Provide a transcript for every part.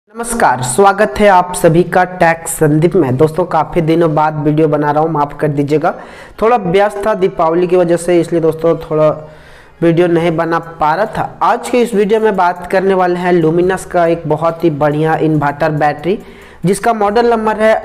नमस्कार, स्वागत है आप सभी का टेक संदीप में। दोस्तों काफ़ी दिनों बाद वीडियो बना रहा हूँ, माफ़ कर दीजिएगा। थोड़ा व्यस्त था दीपावली की वजह से, इसलिए दोस्तों थोड़ा वीडियो नहीं बना पा रहा था। आज के इस वीडियो में बात करने वाले हैं लुमिनस का एक बहुत ही बढ़िया इन्वर्टर बैटरी, जिसका मॉडल नंबर है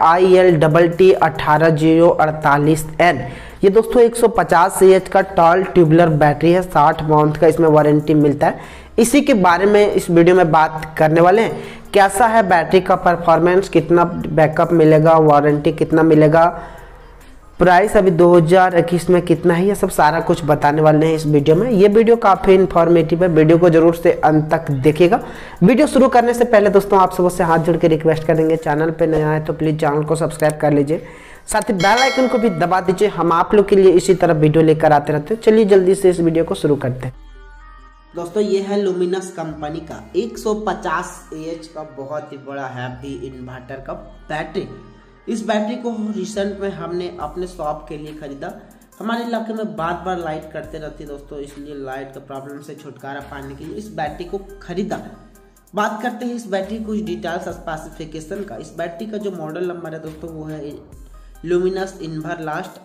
ILTT18048N। ये दोस्तों 150 AH का टॉल ट्यूबुलर बैटरी है, 60 मंथ का इसमें वारंटी मिलता है। इसी के बारे में इस वीडियो में बात करने वाले हैं। कैसा है बैटरी का परफॉर्मेंस, कितना बैकअप मिलेगा, वारंटी कितना मिलेगा, प्राइस अभी 2021 में कितना है, ये सब सारा कुछ बताने वाले हैं इस वीडियो में। ये वीडियो काफ़ी इन्फॉर्मेटिव है, वीडियो को जरूर से अंत तक देखिएगा। वीडियो शुरू करने से पहले दोस्तों आप सबसे हाथ जोड़ के रिक्वेस्ट करेंगे, चैनल पे नया है तो प्लीज़ चैनल को सब्सक्राइब कर लीजिए, साथ ही बेल आइकन को भी दबा दीजिए। हम आप लोग के लिए इसी तरह वीडियो लेकर आते रहते हैं। चलिए जल्दी से इस वीडियो को शुरू करते हैं। दोस्तों ये है लुमिनस कंपनी का 150 AH का बहुत ही बड़ा हैवी इन्वर्टर का बैटरी। इस बैटरी को रिसेंट में हमने अपने शॉप के लिए खरीदा। हमारे इलाके में बार बार लाइट करते रहती है दोस्तों, इसलिए लाइट का प्रॉब्लम से छुटकारा पाने के लिए इस बैटरी को खरीदा। बात करते हैं इस बैटरी कुछ डिटेल्स स्पेसिफिकेशन का। इस बैटरी का जो मॉडल नंबर है दोस्तों वो है लुमिनस इन्वरलास्ट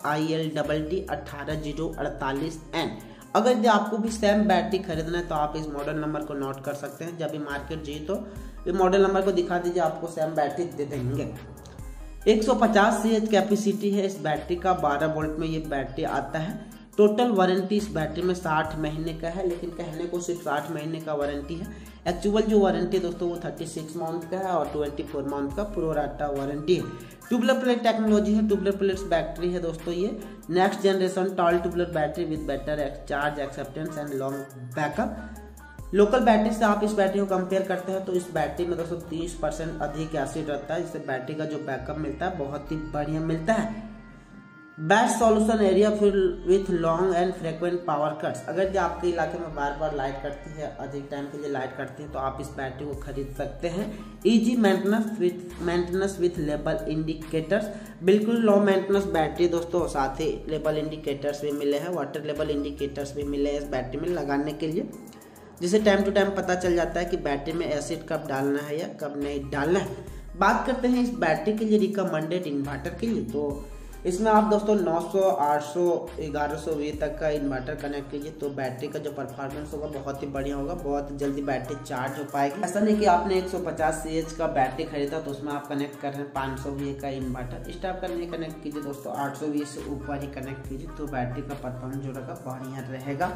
IL18048N। अगर यदि आपको भी सेम बैटरी खरीदना है तो आप इस मॉडल नंबर को नोट कर सकते हैं। जब भी मार्केट जाइए तो ये मॉडल नंबर को दिखा दीजिए, आपको सेम बैटरी दे देंगे। 150 AH कैपेसिटी है इस बैटरी का, 12 वोल्ट में ये बैटरी आता है। टोटल वारंटी इस बैटरी में 60 महीने का है, लेकिन कहने को सिर्फ 60 महीने का वारंटी है। एक्चुअल जो वारंटी है दोस्तों वो 36 मंथ का है और 24 मंथ का प्रोराटा वारंटी है। ट्यूबुलर प्लेट टेक्नोलॉजी है, ट्यूबुलर प्लेट्स बैटरी है दोस्तों। ये next generation tall tubular battery with better charge acceptance and long backup. Local battery से आप इस बैटरी को कंपेयर करते हैं तो इस बैटरी में दोस्तों 30% अधिक एसिड रहता है, जिससे बैटरी का जो बैकअप मिलता है बहुत ही बढ़िया मिलता है। Best solution area with long and frequent power cuts. अगर जो आपके इलाके में बार बार लाइट कटती है, अधिक टाइम के लिए लाइट कटती है, तो आप इस बैटरी को खरीद सकते हैं। इजी मेंटेनेंस विथ लेबल इंडिकेटर्स, बिल्कुल लो मेंटेनेंस बैटरी दोस्तों। साथ ही लेबल इंडिकेटर्स भी मिले हैं, वाटर लेबल इंडिकेटर्स भी मिले हैं इस बैटरी में लगाने के लिए, जिसे टाइम टू टाइम पता चल जाता है कि बैटरी में एसिड कब डालना है या कब नहीं डालना है। बात करते हैं इस बैटरी के लिए रिकमेंडेड इन्वर्टर के लिए, तो इसमें आप दोस्तों 900, 800, 1100 V तक का इन्वर्टर कनेक्ट कीजिए तो बैटरी का जो परफॉर्मेंस होगा बहुत ही बढ़िया होगा, बहुत जल्दी बैटरी चार्ज हो पाएगी। ऐसा नहीं कि आपने 150 AH का बैटरी खरीदा तो उसमें आप कनेक्ट कर रहे हैं 500 V का इन्वर्टर, इस टाइप का नहीं कनेक्ट कीजिए दोस्तों। 800 V से ऊपर ही कनेक्ट कीजिए तो बैटरी का परफॉर्मेंस जो रहेगा बढ़िया रहेगा।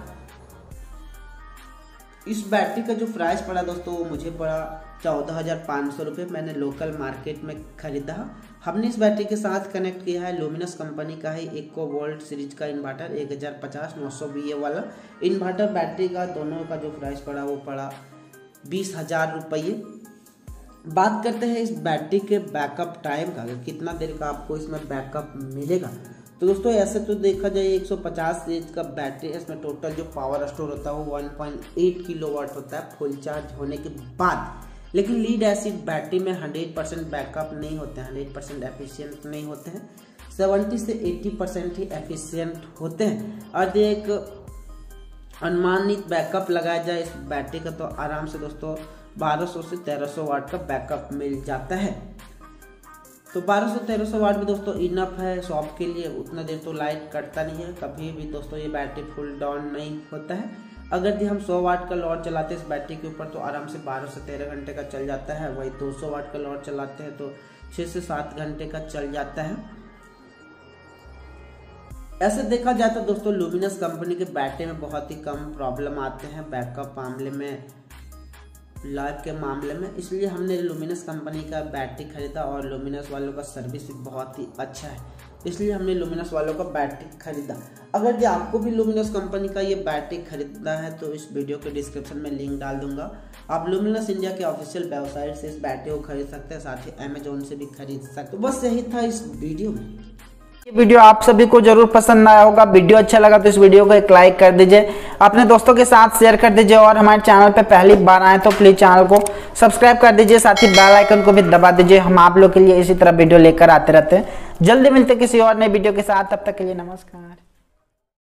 इस बैटरी का जो प्राइस पड़ा दोस्तों वो मुझे पड़ा 14,500 रुपये। मैंने लोकल मार्केट में खरीदा। हमने इस बैटरी के साथ कनेक्ट किया है लुमिनस कंपनी का है इको वोल्ट सीरीज का इन्वर्टर 1050 900 VA वाला इन्वर्टर बैटरी का। दोनों का जो प्राइस पड़ा वो पड़ा 20,000 रुपये। बात करते हैं इस बैटरी के बैकअप टाइम का, कितना देर का आपको इसमें बैकअप मिलेगा। तो दोस्तों ऐसे तो देखा जाए 150 AH का बैटरी है, इसमें टोटल जो पावर स्टोर होता है वो 1.8 किलोवाट होता है फुल चार्ज होने के बाद। लेकिन लीड एसिड बैटरी में 100% बैकअप नहीं होते हैं, 100% एफिशिएंट नहीं होते हैं, 70 से 80% ही एफिशिएंट होते हैं। और एक अनुमानित बैकअप लगाया जाए इस बैटरी का तो आराम से दोस्तों 1200 से 1300 वाट का बैकअप मिल जाता है। तो 1200-1300 वाट भी दोस्तों इनफ है शॉप के लिए, उतना देर तो लाइट कटता नहीं है कभी भी दोस्तों। ये बैटरी फुल डाउन नहीं होता है। अगर यदि हम 100 वाट का लोड चलाते हैं इस बैटरी के ऊपर तो आराम से 12 से 13 घंटे का चल जाता है। वही 200 वाट का लोड चलाते हैं तो 6 से 7 घंटे का चल जाता है। ऐसे देखा जाए तो दोस्तों लुमिनस कंपनी के बैटरी में बहुत ही कम प्रॉब्लम आते हैं बैकअप मामले में, लाइफ के मामले में, इसलिए हमने लुमिनस कंपनी का बैटरी खरीदा। और लुमिनस वालों का सर्विस भी बहुत ही अच्छा है, इसलिए हमने लुमिनस वालों का बैटरी खरीदा। अगर जो आपको भी लुमिनस कंपनी का ये बैटरी खरीदना है तो इस वीडियो के डिस्क्रिप्शन में लिंक डाल दूंगा। आप लुमिनस इंडिया के ऑफिशियल वेबसाइट से इस बैटरी को खरीद सकते हैं, साथ ही अमेजोन से भी खरीद सकते हैं। बस यही था इस वीडियो में। ये वीडियो आप सभी को जरूर पसंद आया होगा। वीडियो अच्छा लगा तो इस वीडियो को एक लाइक कर दीजिए, अपने दोस्तों के साथ शेयर कर दीजिए और हमारे चैनल पे पहली बार आए तो प्लीज चैनल को सब्सक्राइब कर दीजिए, साथ ही बेल आइकन को भी दबा दीजिए। हम आप लोग के लिए इसी तरह वीडियो लेकर आते रहते हैं। जल्दी मिलते किसी और नए वीडियो के साथ, तब तक के लिए नमस्कार।